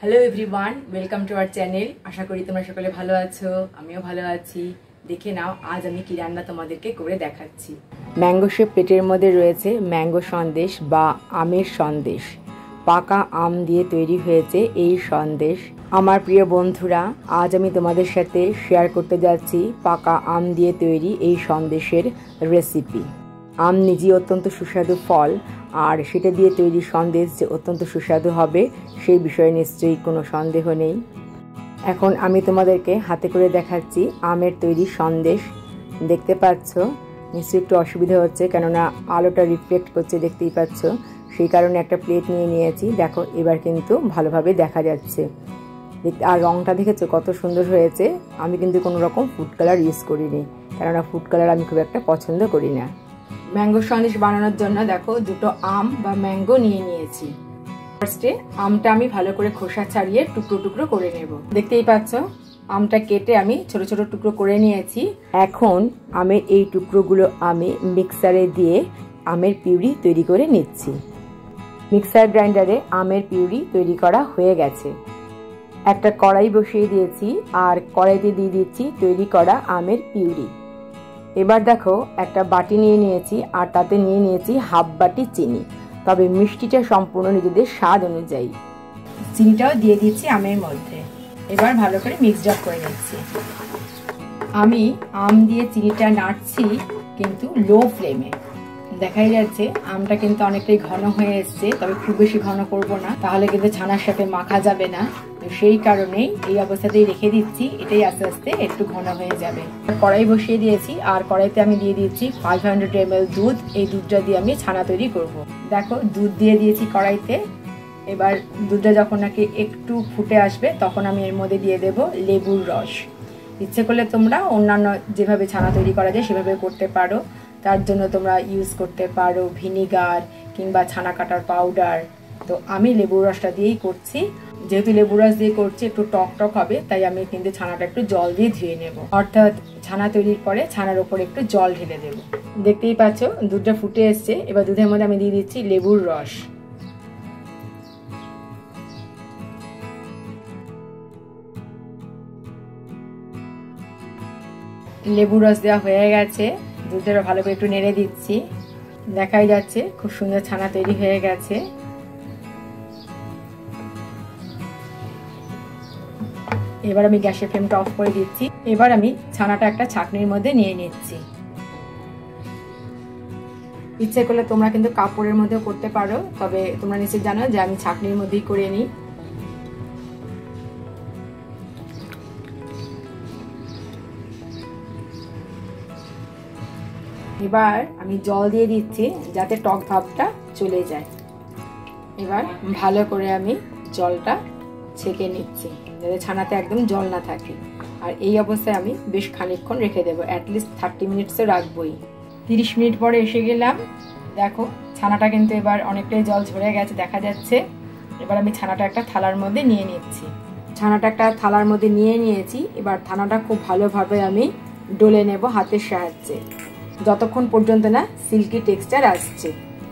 Hello everyone, welcome to our channel. আশা করি তোমরা সকলে ভালো আছো, আমিও ভালো আছি। দেখে নাও আজ আমি কি রান্না তোমাদেরকে করে দেখাচ্ছি। ম্যাঙ্গো শেপ প্লেটের মধ্যে রয়েছে ম্যাঙ্গো সন্দেশ বা আমের সন্দেশ। পাকা আম দিয়ে তৈরি হয়েছে এই সন্দেশ। আমার প্রিয় বন্ধুরা, আজ আমি তোমাদের সাথে শেয়ার করতে যাচ্ছি পাকা আম দিয়ে তৈরি এই সন্দেশের রেসিপি। আম নিজেই অত্যন্ত সুস্বাদু ফল, আর সেটা দিয়ে তৈরি সন্দেশ যে অত্যন্ত সুস্বাদু হবে সেই বিষয়ে নিশ্চয়ই কোনো সন্দেহ নেই। এখন আমি তোমাদেরকে হাতে করে দেখাচ্ছি আমের তৈরি সন্দেশ। দেখতে পাচ্ছ নিশ্চয়ই একটু অসুবিধা হচ্ছে, কেননা আলোটা রিফ্লেক্ট করছে, দেখতেই পাচ্ছ। সেই কারণে একটা প্লেট নিয়ে নিয়েছি। দেখো এবার কিন্তু ভালোভাবে দেখা যাচ্ছে। আর রঙটা দেখেছো কত সুন্দর হয়েছে। আমি কিন্তু কোনো রকম ফুড কালার ইউজ করিনি, কেননা ফুড কালার আমি খুব একটা পছন্দ করি না। ম্যাঙ্গো সন্দেশ বানানোর জন্য দেখো দুটো আম বা ম্যাঙ্গো নিয়ে নিয়েছি। ফার্স্টে আমটা আমি ভালো করে খোসা ছাড়িয়ে টুকরো টুকরো করে নেব। দেখতেই পাচ্ছ আমটা কেটে আমি ছোট ছোট টুকরো করে নিয়েছি। এখন আমের এই টুকরোগুলো আমি মিক্সারে দিয়ে আমের পিউরি তৈরি করে নিচ্ছি। মিক্সার গ্রাইন্ডারে আমের পিউরি তৈরি করা হয়ে গেছে। একটা কড়াই বসিয়ে দিয়েছি, আর কড়াইতে দিয়ে দিচ্ছি তৈরি করা আমের পিউরি। এবার দেখো একটা বাটি নিয়ে নিয়েছি, আর তাতে নিয়ে নিয়েছি হাফ বাটি চিনি। তবে মিষ্টিটা সম্পূর্ণ নিজেদের স্বাদ অনুযায়ী। চিনিটাও দিয়ে দিচ্ছি আমের মধ্যে। এবার ভালো করে মিক্সড আপ করে নিচ্ছি। আমি আম দিয়ে চিনিটা নাড়ছি, কিন্তু লো ফ্লেমে। দেখাই যাচ্ছে আমটা কিন্তু অনেকটাই ঘন হয়ে এসছে, তবে খুব বেশি ঘন করব না, তাহলে কিন্তু ছানার সাথে মাখা যাবে না। তো সেই কারণেই এই অবস্থাতেই রেখে দিচ্ছি, এটাই আস্তে আস্তে একটু ঘন হয়ে যাবে। কড়াই বসিয়ে দিয়েছি, আর কড়াইতে আমি দিয়ে দিচ্ছি 500 ml দুধ। এই দুধটা দিয়ে আমি ছানা তৈরি করব। দেখো দুধ দিয়ে দিয়েছি কড়াইতে। এবার দুধটা যখন নাকি একটু ফুটে আসবে, তখন আমি এর মধ্যে দিয়ে দেব লেবুর রস। ইচ্ছে করলে তোমরা অন্যান্য যেভাবে ছানা তৈরি করা যায় সেভাবে করতে পারো। তার জন্য তোমরা ইউজ করতে পারো ভিনিগার কিংবা ছানা কাটার পাউডার। তো আমি লেবুর রসটা দিয়েই করছি। যেহেতু লেবুর রস দিয়ে করছি, একটু টক টক হবে, তাই আমি কিন্তু ছানাটা একটু জল দিয়ে ধুয়ে নেব। অর্থাৎ ছানা তৈরির পরে ছানার ওপরে একটু জল ঢেলে দেব। দেখতেই পাচ্ছ দুধটা ফুটে এসছে। এবার দুধের মধ্যে আমি দিয়ে দিচ্ছি লেবুর রস। লেবুর রস দেওয়া হয়ে গেছে। দুধটা ভালো করে একটু নেড়ে দিচ্ছি। দেখাই যাচ্ছে খুব সুন্দর ছানা তৈরি হয়ে গেছে। এবার আমি গ্যাসের ফ্লেমটা অফ করে দিচ্ছি। এবার আমি ছানাটা একটা ছাঁকনির মধ্যে নিয়ে নিচ্ছি। ইচ্ছে করলে তোমরা কিন্তু কাপড়ের মধ্যেও করতে পারো, তবে তোমরা নিশ্চয়ই জানো যে আমি ছাঁকনির মধ্যেই করে নিই। এবার আমি জল দিয়ে দিচ্ছি যাতে টক ভাবটা চলে যায়। এবার ভালো করে আমি জলটা ছেঁকে নিচ্ছি, যাতে ছানাতে একদম জল না থাকে। আর এই অবস্থায় আমি বেশ খানিকক্ষণ রেখে দেবো, অ্যাটলিস্ট 30 মিনিটসও রাখবোই। 30 মিনিট পরে এসে গেলাম। দেখো ছানাটা কিন্তু এবার অনেকটাই জল ঝরে গেছে, দেখা যাচ্ছে। এবার আমি ছানাটা একটা থালার মধ্যে নিয়ে নিচ্ছি। ছানাটা একটা থালার মধ্যে নিয়ে নিয়েছি। এবার ছানাটা খুব ভালোভাবে আমি ডলে নেব হাতের সাহায্যে, যতক্ষণ পর্যন্ত না সিল্কি টেক্সচার আসছে।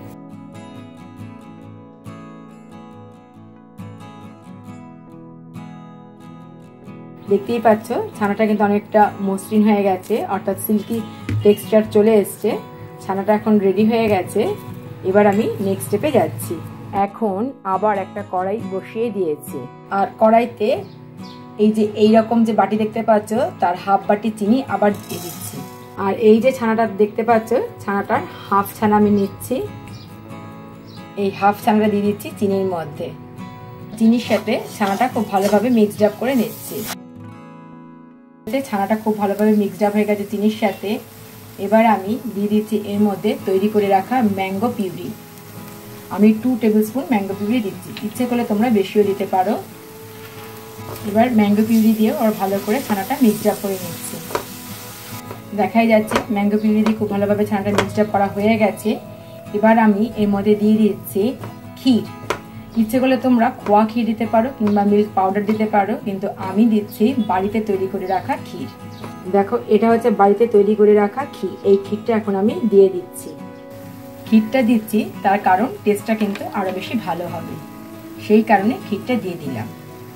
দেখতেই পাচ্ছ ছানাটা কিন্তু অনেকটা মসৃণ হয়ে গেছে, অর্থাৎ সিল্কি টেক্সচার চলে এসছে। ছানাটা এখন রেডি হয়ে গেছে। এবার আমি নেক্সট স্টেপে যাচ্ছি। এখন আবার একটা কড়াই বসিয়ে দিয়েছি, আর কড়াইতে এই যে এইরকম যে বাটি দেখতে পাচ্ছ, তার হাফ বাটি চিনি আবার দিয়ে দিচ্ছি। আর এই যে ছানাটা দেখতে পাচ্ছ, ছানাটার হাফ ছানা আমি নিচ্ছি। এই হাফ ছানাটা দিয়ে দিচ্ছি চিনির মধ্যে। চিনির সাথে ছানাটা খুব ভালোভাবে মিক্সড আপ করে নিচ্ছি। ছানাটা খুব ভালোভাবে মিক্সড আপ হয়ে গেছে চিনির সাথে। এবার আমি দিয়ে দিচ্ছি এর মধ্যে তৈরি করে রাখা ম্যাঙ্গো পিউরি। আমি 2 টেবিল স্পুন ম্যাঙ্গো পিউরি দিচ্ছি, ইচ্ছে করলে তোমরা বেশিও দিতে পারো। এবার ম্যাঙ্গো পিউরি দিয়ে ওর ভালো করে ছানাটা মিক্সড আপ করে নিচ্ছি। দেখাই যাচ্ছে ম্যাঙ্গো পিউরি দিয়ে খুব ভালোভাবে ছানাটা মিক্সড আপ করা হয়ে গেছে। এবার আমি এর মধ্যে দিয়ে দিচ্ছি ক্ষীর। ইচ্ছে করলে তোমরা খোয়া ক্ষীর দিতে পারো কিংবা মিল্ক পাউডার দিতে পারো, কিন্তু আমি দিচ্ছি বাড়িতে তৈরি করে রাখা ক্ষীর। দেখো এটা হচ্ছে বাড়িতে তৈরি করে রাখা ক্ষীর। এই ক্ষীরটা এখন আমি দিয়ে দিচ্ছি। ক্ষীরটা দিচ্ছি তার কারণ টেস্টটা কিন্তু আরো বেশি ভালো হবে, সেই কারণে ক্ষীরটা দিয়ে দিলাম।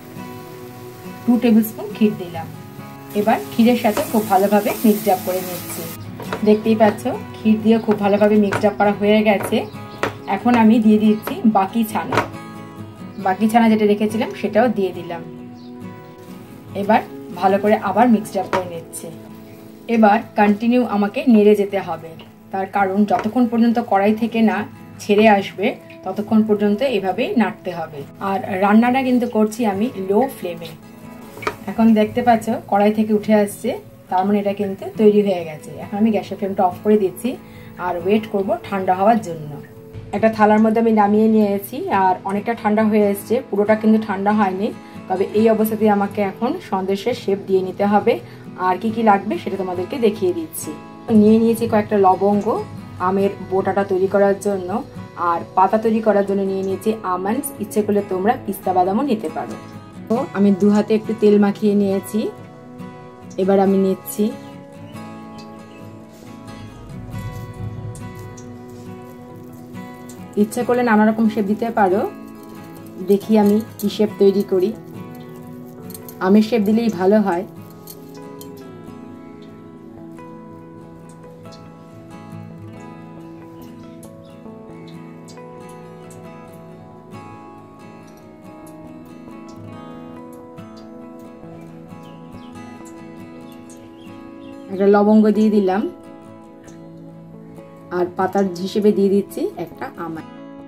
2 টেবিল স্পুন ক্ষীর দিলাম। এবার ক্ষীরের সাথে খুব ভালোভাবে মিক্সড আপ করে নিচ্ছি। দেখতেই পাচ্ছ ক্ষীর দিয়ে খুব ভালোভাবে মিক্সড আপ করা হয়ে গেছে। এখন আমি দিয়ে দিচ্ছি বাকি ছানা যেটা রেখেছিলাম সেটাও দিয়ে দিলাম। এবার ভালো করে আবার মিক্সড আপ করে নিচ্ছি। এবার কন্টিনিউ আমাকে নেড়ে যেতে হবে, তার কারণ যতক্ষণ পর্যন্ত কড়াই থেকে না ছেড়ে আসবে ততক্ষণ পর্যন্ত এভাবেই নাড়তে হবে। আর রান্নাটা কিন্তু করছি আমি লো ফ্লেমে। এখন দেখতে পাচ্ছ কড়াই থেকে উঠে আসছে, তার মানে এটা কিন্তু তৈরি হয়ে গেছে। এখন আমি গ্যাসের ফ্লেমটা অফ করে দিচ্ছি আর ওয়েট করব ঠান্ডা হওয়ার জন্য। একটা থালার মধ্যে আমি নামিয়ে নিয়েছি আর অনেকটা ঠান্ডা হয়ে এসছে, পুরোটা কিন্তু ঠান্ডা হয়নি। তবে এই অবস্থাতে আমাকে এখন সন্দেশের শেপ দিয়ে নিতে হবে। আর কি কি লাগবে সেটা তোমাদেরকে দেখিয়ে দিচ্ছি। নিয়ে নিয়েছি কয়েকটা লবঙ্গ আমের বোটাটা তৈরি করার জন্য, আর পাতা তৈরি করার জন্য নিয়ে নিয়েছি আমন্ডস। ইচ্ছে করলে তোমরা পিস্তা বাদামও নিতে পারো। তো আমি 2 হাতে একটু তেল মাখিয়ে নিয়েছি। এবার আমি নিচ্ছি ইচ্ছে করলে নানা রকম শেপ দিতে পারো। দেখি আমি কি শেপ তৈরি করি। আমের শেপ দিলেই ভালো হয়। একটা লবঙ্গ দিয়ে দিলাম আর পাতার হিসেবে দিয়ে দিচ্ছি একটা আমন্ড।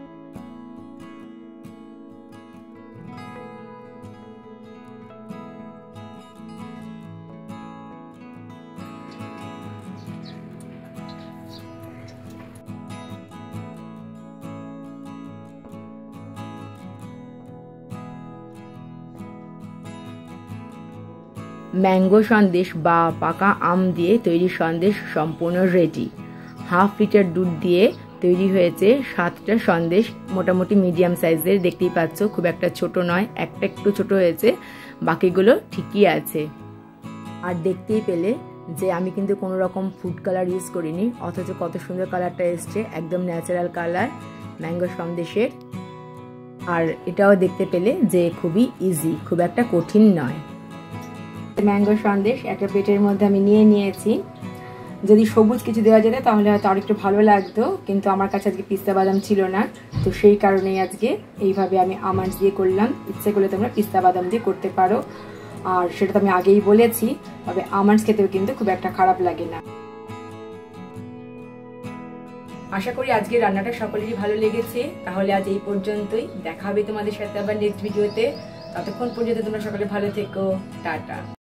ম্যাঙ্গো সন্দেশ বা পাকা আম দিয়ে তৈরি সন্দেশ সম্পূর্ণ রেডি। হাফ লিটার দুধ দিয়ে তৈরি হয়েছে 7টা সন্দেশ, মোটামুটি মিডিয়াম সাইজের। দেখতেই পাচ্ছ খুব একটা ছোট নয়, একটা একটু ছোট হয়েছে, বাকিগুলো ঠিকই আছে। আর দেখতেই পেলে যে আমি কিন্তু কোনো রকম ফুড কালার ইউজ করিনি, অথচ কত সুন্দর কালারটা এসছে, একদম ন্যাচারাল কালার ম্যাঙ্গো সন্দেশের। আর এটাও দেখতে পেলে যে খুবই ইজি, খুব একটা কঠিন নয়। ম্যাঙ্গো সন্দেশ একটা প্লেটের মধ্যে আমি নিয়ে নিয়েছি। যদি সবুজ কিছু দেওয়া যেত তাহলে হয়তো আর একটু ভালো লাগতো, কিন্তু আমার কাছে আজকে পিস্তা বাদাম ছিল না, তো সেই কারণেই আজকে এইভাবে আমি আমন্ডস দিয়ে করলাম। ইচ্ছে করলে তোমরা পিস্তা বাদাম দিয়ে করতে পারো, আর সেটা তো আমি আগেই বলেছি। তবে আমন্ডস খেতেও কিন্তু খুব একটা খারাপ লাগে না। আশা করি আজকে রান্নাটা সকলেরই ভালো লেগেছে। তাহলে আজ এই পর্যন্তই, দেখা হবে তোমাদের সাথে আবার নেক্সট ভিডিওতে। ততক্ষণ পর্যন্ত তোমরা সকলে ভালো থেকো, টাটা।